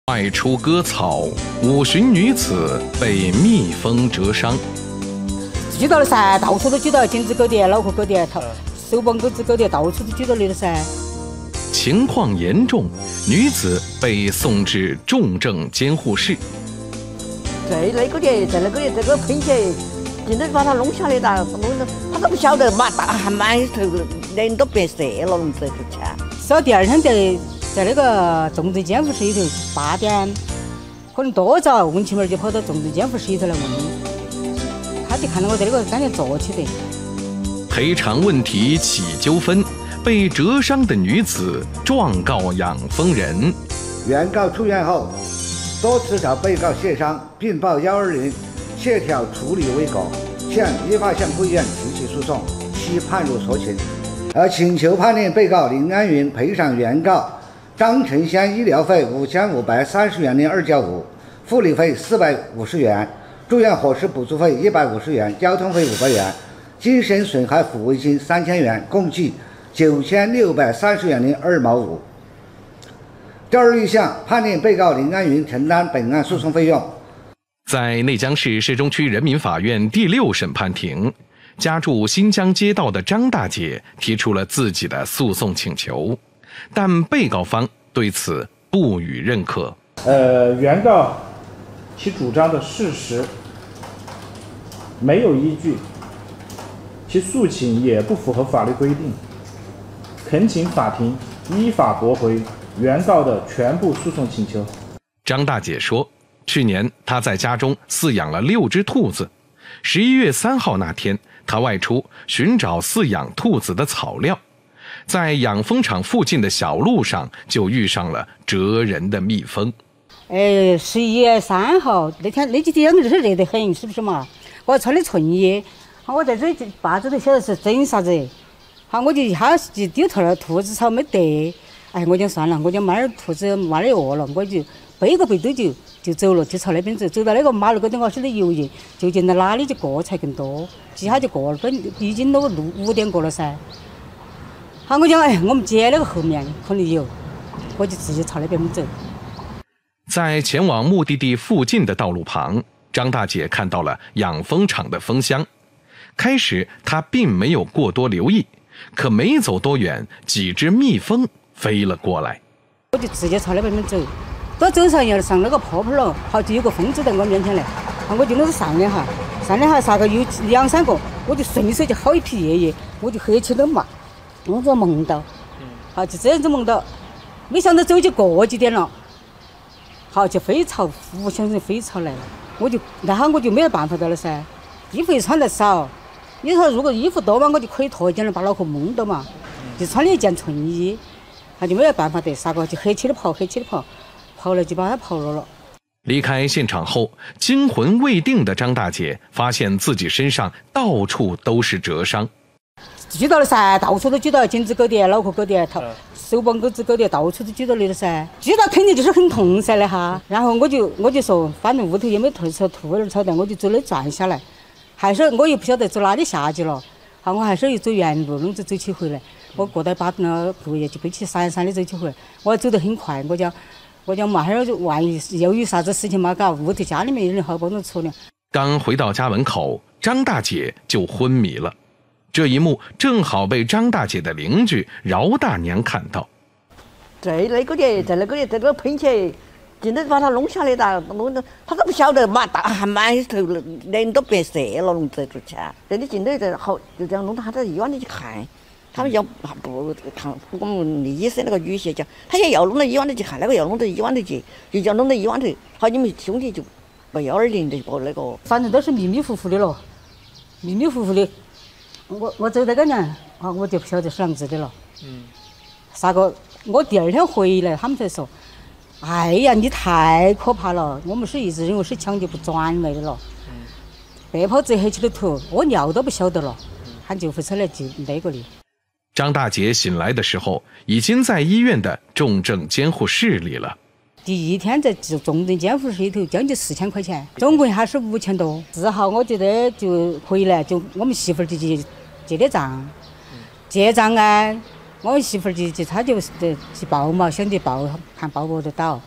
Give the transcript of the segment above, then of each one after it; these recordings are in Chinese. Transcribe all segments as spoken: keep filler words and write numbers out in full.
外出割草，五旬女子被蜜蜂蛰伤。 举到了噻，到处都举到，颈子割的，脑壳割的，头手膀钩子割的，到处都举到你了噻。 情况严重，女子被送至重症监护室。 在那个的，在那个的这个喷血，真的把他弄下来了，弄的他都不晓得，妈大汗满头，人都变色了，弄这个钱。 所以第二天在在那个重症监护室里头，八点，可能多早，文琪妹就跑到重症监护室里头来问，他就看到我在那个刚才坐起的。 赔偿问题起纠纷，被蛰伤的女子状告养蜂人。 原告出院后，多次找被告协商，并报幺二零协调处理未果，现依法向贵院提起诉讼，其判入所请，而请求判令被告林安云赔偿原告张成香医疗费五千五百三十元零二角五，护理费四百五十元，住院伙食补助费一百五十元，交通费五百元，精神损害抚慰金三千元，共计九千六百三十元零二毛五。第二立项判令被告林安云承担本案诉讼费用。 在内江市市中区人民法院第六审判庭，家住新疆街道的张大姐提出了自己的诉讼请求，但被告方对此不予认可。 呃，原告其主张的事实没有依据，其诉请也不符合法律规定，恳请法庭依法驳回原告的全部诉讼请求。 张大姐说，去年她在家中饲养了六只兔子，十一月三号那天，她外出寻找饲养兔子的草料，在养蜂场附近的小路上就遇上了蛰人的蜜蜂。 哎，十一月三号那天那几天是热得很，是不是嘛？我穿的衬衣，好，我在这把子都晓得是整啥子，好，我就一下就丢头了，兔子草没得，哎，我讲算了，我讲妈儿兔子妈儿饿了，我就背个背兜就就走了，就朝那边走，走到那个马路高头，我晓得游泳，究竟到哪里就过才更多，几下就过了，本已经都六五点过了噻。好，我讲哎，我们街那个后面可能有，我就直接朝那边走。 在前往目的地附近的道路旁，张大姐看到了养蜂场的蜂箱。开始她并没有过多留意，可没走多远，几只蜜蜂飞了过来。 我就直接朝那边走，到走上要上那个坡坡了，好就有个蜂子在我面前来，好我就那个上两下，上两下啥个有两三个，我就顺手就薅一批叶叶，我就黑起都嘛，我就蒙到，好就这样子蒙到，没想到走就过几点了。好，就飞朝互相人飞朝来了，我就那哈我就没有办法的了噻，衣服又穿得少，你说如果衣服多嘛，我就可以脱一件了，把脑壳蒙到嘛，就穿了一件衬衣，他就没有办法得，啥个就黑起的跑，黑起的跑，跑了就把他跑了了。 离开现场后，惊魂未定的张大姐发现自己身上到处都是蛰伤。 举到了噻，到处都举到，颈子割的，脑壳割的，头手膀钩子割的，到处都举到你了噻。举到肯定就是很痛噻的哈。然后我就我就说，反正屋头也没兔草兔儿草的，我就走了转下来，还是我又不晓得走哪里下去了。好，我还是又走原路，弄着走起回来。我过来把那树叶就背起闪闪的走起回来。我走得很快，我讲我讲马上就万一又有啥子事情嘛，搞屋头家里面有人好帮着处理。 刚回到家门口，张大姐就昏迷了。这一幕正好被张大姐的邻居饶大娘看到。 在那个的，在那个的，在那个喷血，真的把他弄下来了，弄的他都不晓得，妈大汗满头，人都变色了，弄这个钱。这里进来在好，就这样弄到他到医院里去看，他们要不看我们医生那个女婿讲，他也要弄到医院里去看，那个要弄到医院里去，就叫弄到医院里。好，你们兄弟就报幺二零的报那个， 反正都是迷迷糊糊的了，迷迷糊糊的。我我走到个呢，啊，我就不晓得是啷子的了。嗯。啥个？我第二天回来，他们才说：“哎呀，你太可怕了！我们是一直认为是抢救不转来的了。嗯。白泡子黑起的头，屙尿都不晓得了，喊救护车来救那个的。” 张大姐醒来的时候，已经在医院的重症监护室里了。 第一天在重症监护室里头，将近四千块钱，总共还是五千多。四号我觉得就回来，就我们媳妇儿就去结的账，结账啊，我媳妇儿就就她就去报嘛，想去报看报不得到，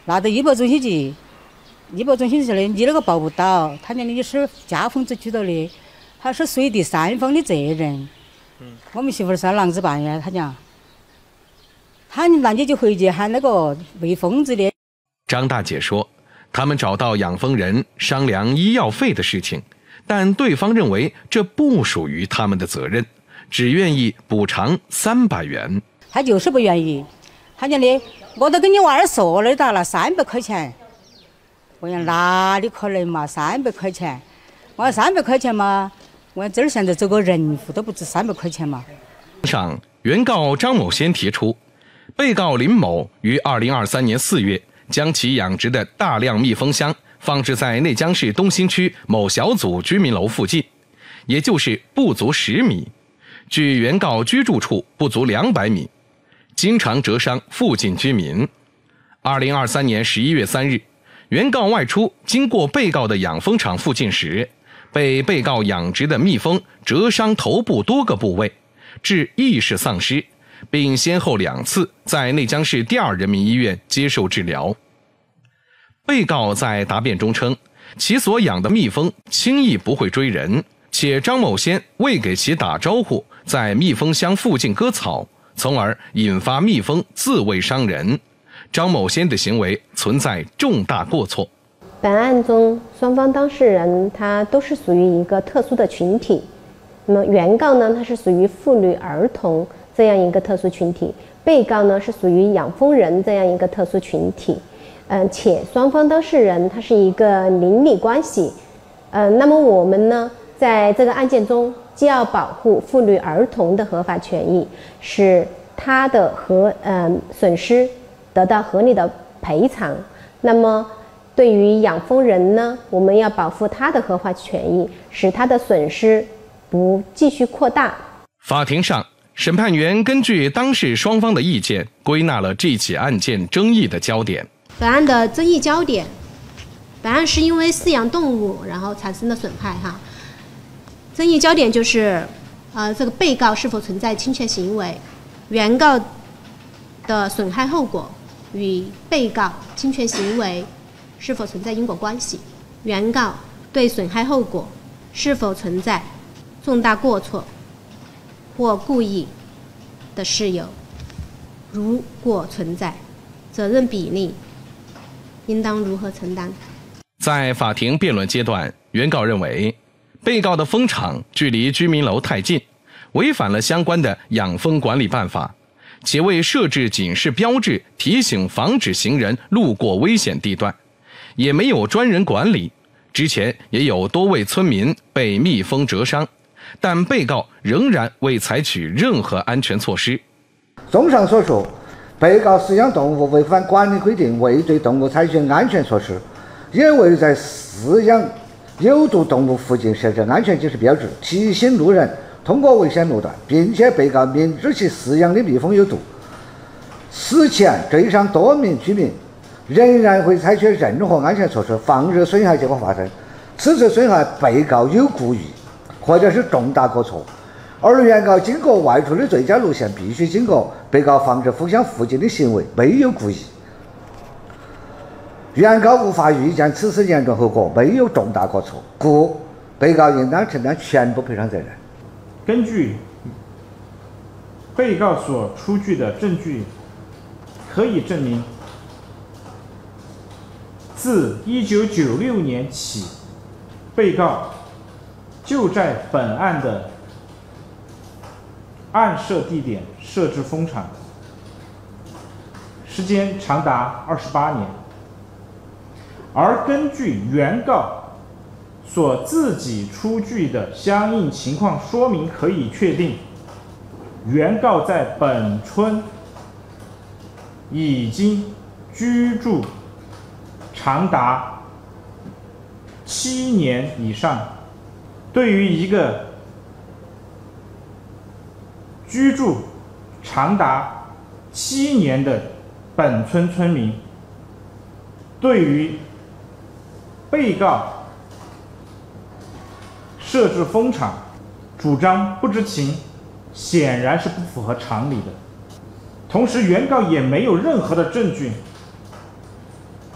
拿到医保中心去，医保中心说的你那个报不到，他讲你是家疯子举到的，他是属于第三方的责任。嗯，我们媳妇儿是狼子半夜，他讲，他那你就回去喊那个喂疯子的。 张大姐说，他们找到养蜂人商量医药费的事情，但对方认为这不属于他们的责任，只愿意补偿三百元。 他就是不愿意，他讲的，我都跟你娃儿说了的了，三百块钱。我讲哪里可能嘛，三百块钱，我说三百块钱嘛，我讲这儿现在走个人户都不止三百块钱嘛。 上，原告张某先提出，被告林某于二零二三年四月将其养殖的大量蜜蜂箱放置在内江市东新区某小组居民楼附近，也就是不足十米，距原告居住处不足两百米，经常折伤附近居民。二零二三年十一月三日，原告外出经过被告的养蜂场附近时，被被告养殖的蜜蜂折伤头部多个部位，致意识丧失，并先后两次在内江市第二人民医院接受治疗。被告在答辩中称，其所养的蜜蜂轻易不会追人，且张某先未给其打招呼，在蜜蜂箱附近割草，从而引发蜜蜂自卫伤人。张某先的行为存在重大过错。 本案中，双方当事人他都是属于一个特殊的群体。那么原告呢，他是属于妇女儿童这样一个特殊群体；被告呢是属于养蜂人这样一个特殊群体。嗯、呃，且双方当事人他是一个邻里关系。呃，那么我们呢，在这个案件中，既要保护妇女儿童的合法权益，使他的合嗯、呃、损失得到合理的赔偿。那么对于养蜂人呢，我们要保护他的合法权益，使他的损失不继续扩大。 法庭上，审判员根据当事双方的意见，归纳了这起案件争议的焦点。 本案的争议焦点，本案是因为饲养动物然后产生的损害哈。争议焦点就是，呃，这个被告是否存在侵权行为，原告的损害后果与被告侵权行为是否存在因果关系，原告对损害后果是否存在重大过错或故意的事由，如果存在，责任比例应当如何承担。 在法庭辩论阶段，原告认为被告的蜂场距离居民楼太近，违反了相关的养蜂管理办法，且未设置警示标志提醒防止行人路过危险地段，也没有专人管理。之前也有多位村民被蜜蜂蛰伤，但被告仍然未采取任何安全措施。 综上所述，被告饲养动物违反管理规定，未对动物采取安全措施，也未在饲养有毒动物附近设置安全警示标志，提醒路人通过危险路段，并且被告明知其饲养的蜜蜂有毒，此前追伤多名居民，仍然会采取任何安全措施，防止损害结果发生。此次损害被告有故意，或者是重大过错，而原告经过外出的最佳路线必须经过被告放置蜂箱附近的行为没有故意。原告无法预见此次严重后果，没有重大过错，故被告应当承担全部赔偿责任。 根据被告所出具的证据，可以证明，自一九九六年起，被告就在本案的案设地点设置蜂场，时间长达二十八年。而根据原告所自己出具的相应情况说明，可以确定，原告在本村已经居住长达七年以上。对于一个居住长达七年的本村村民，对于被告设置蜂场主张不知情，显然是不符合常理的。同时，原告也没有任何的证据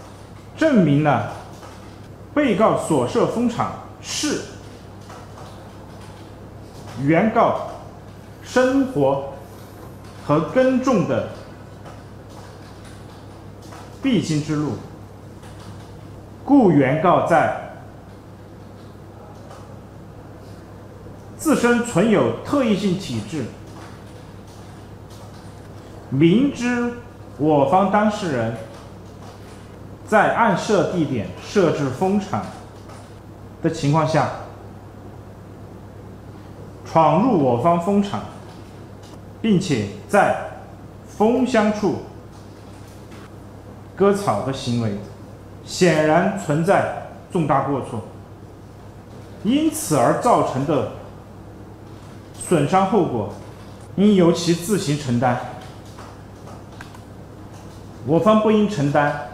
证明了被告所涉风场是原告生活和耕种的必经之路，故原告在自身存有特异性体质，明知我方当事人在按设地点设置风场的情况下，闯入我方风场，并且在风箱处割草的行为，显然存在重大过错，因此而造成的损伤后果，应由其自行承担，我方不应承担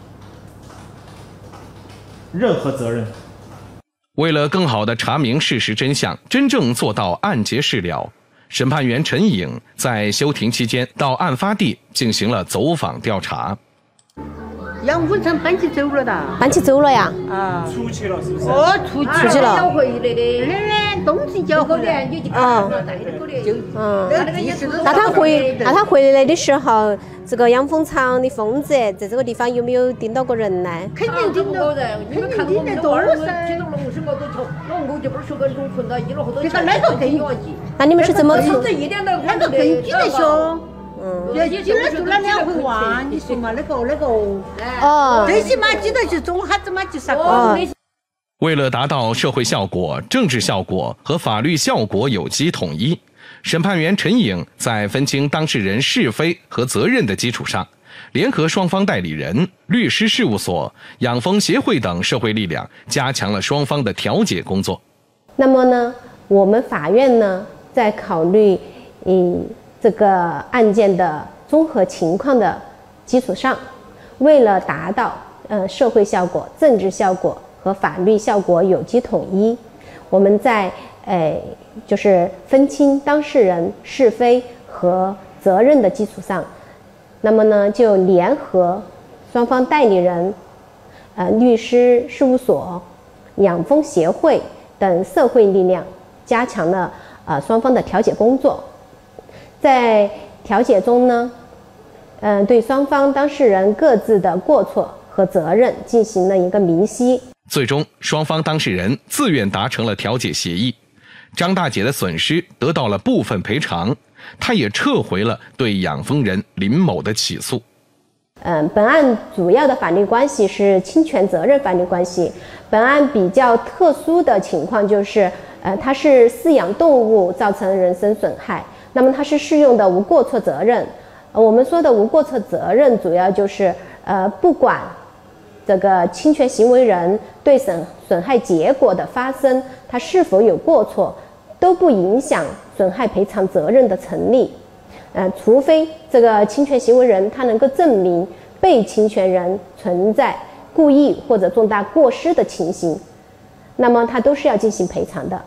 任何责任。 为了更好地查明事实真相，真正做到案结事了，审判员陈颖在休庭期间到案发地进行了走访调查。 杨峰城搬起走了的， 搬起走了呀？ 啊， 出去了是不是？ 哦，出去出去了。 交回来的，冬季交回来，你就看到带着过来。 嗯，那他回那他回来的时候，这个养蜂场的蜂子在这个地方有没有叮到过人呢？ 肯定叮到人，你们看我们多少噻？听到龙什么都瞧，那我就不是说个龙困到一了，后头看那个更要紧。 那你们是怎么处？ 这一点都那个更紧得凶。嗯，要记得做了两回娃，你说嘛，那个那个哦， 最起码记得去中哈子嘛，就啥哦。 为了达到社会效果、政治效果和法律效果有机统一，审判员陈颖在分清当事人是非和责任的基础上，联合双方代理人、律师事务所、养蜂协会等社会力量，加强了双方的调解工作。 那么呢，我们法院呢，在考虑嗯这个案件的综合情况的基础上，为了达到呃社会效果、政治效果和法律效果有机统一，我们在呃就是分清当事人是非和责任的基础上，那么呢就联合双方代理人、呃律师事务所、养蜂协会等社会力量，加强了呃双方的调解工作。在调解中呢，嗯、呃，对双方当事人各自的过错和责任进行了一个明晰。 最终，双方当事人自愿达成了调解协议，张大姐的损失得到了部分赔偿，她也撤回了对养蜂人林某的起诉。 嗯、呃，本案主要的法律关系是侵权责任法律关系。本案比较特殊的情况就是，呃，它是饲养动物造成人身损害。那么它是适用的无过错责任，呃，我们说的无过错责任，主要就是呃，不管这个侵权行为人对损损害结果的发生，它是否有过错，都不影响损害赔偿责任的成立。呃，除非这个侵权行为人他能够证明被侵权人存在故意或者重大过失的情形，那么他都是要进行赔偿的。